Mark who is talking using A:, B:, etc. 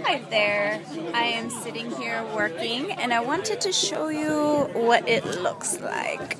A: Hi there, I am sitting here working and I wanted to show you what it looks like.